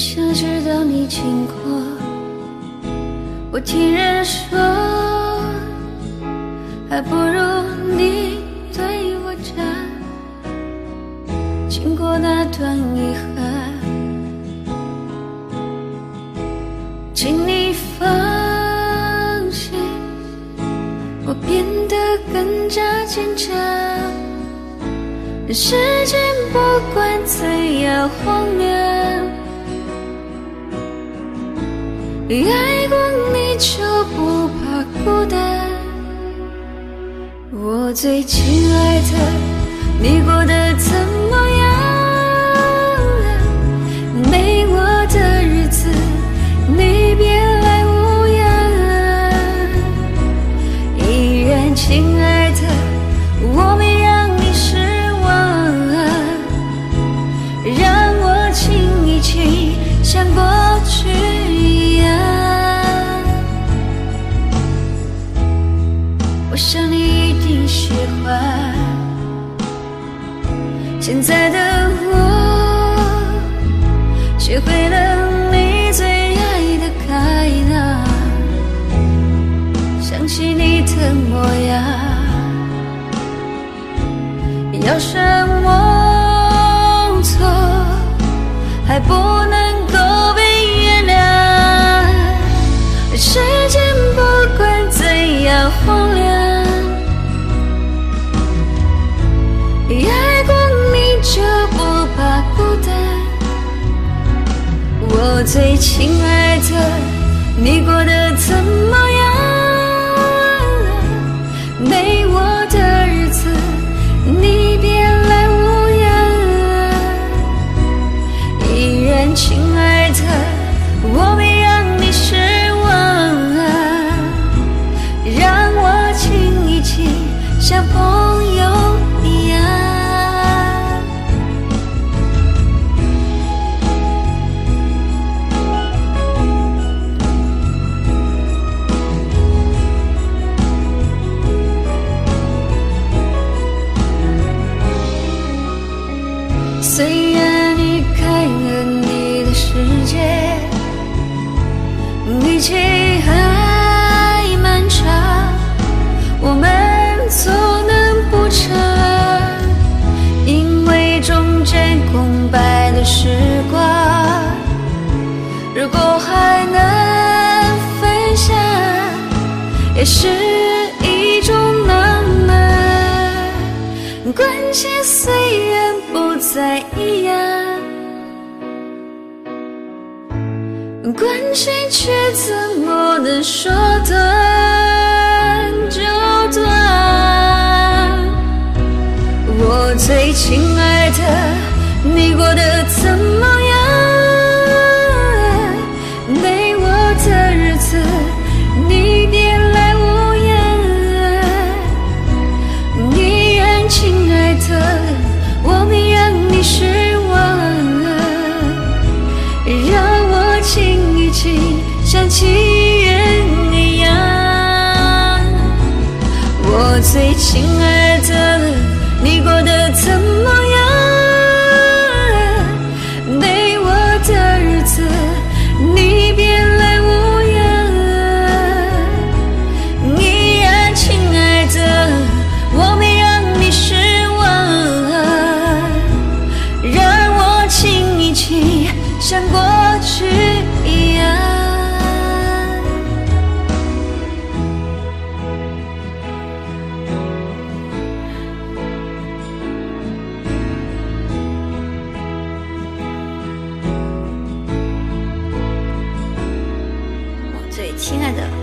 想知道你经过，我听人说，还不如你对我讲，经过那段遗憾。请你放心，我变得更加坚强。世间不管怎样荒凉，爱过你就不怕孤单。我最亲爱的，你过得怎么样？没我的日子，你别来无恙。依然亲爱的，我没让你失望，让我亲一亲，像过去一样。我想你一定喜欢现在的我，学会了你最爱的开朗，想起你的模样，要什么错还不能够被原谅？世间不管怎样荒凉，爱过你就不怕孤单。我最亲爱的，你过得怎么样？没我的日子，你别来无恙。依然亲爱的，我没让你失望，让我亲一亲，像朋友一样。虽然你开了你的世界，一切还漫长，我们总能补偿，因为中间空白的时光，如果还能分享，也是一种浪漫。关系虽然不再一样，关系却怎么能说断就断？我最亲爱的，你过得怎么样？没我的日子，你别来无恙。依然亲爱的，我没让你失望，让我亲一亲，像亲人一样。我最亲爱的，你过得怎么样？没我的日子，你别来无恙。依然亲爱的，我没让你失望，让我亲一亲，像过去一样。我最亲爱的。